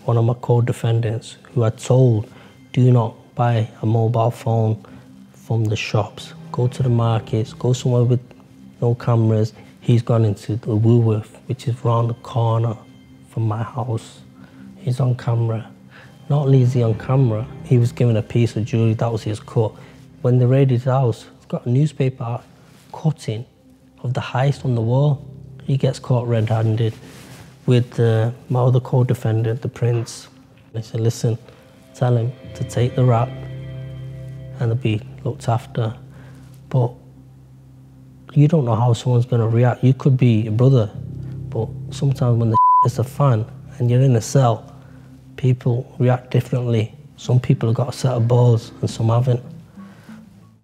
one of my co-defendants who had told, do not buy a mobile phone from the shops. Go to the markets, go somewhere with no cameras. He's gone into the Woolworth, which is round the corner from my house. He's on camera. Not only is he on camera, he was given a piece of jewellery, that was his cut. When they raided his house, he's got a newspaper cutting of the heist on the wall. He gets caught red-handed with my other co-defendant, the Prince. They said, listen, tell him to take the rap and to be looked after. But you don't know how someone's going to react. You could be a brother, but sometimes when the is a fan and you're in a cell, people react differently. Some people have got a set of balls and some haven't.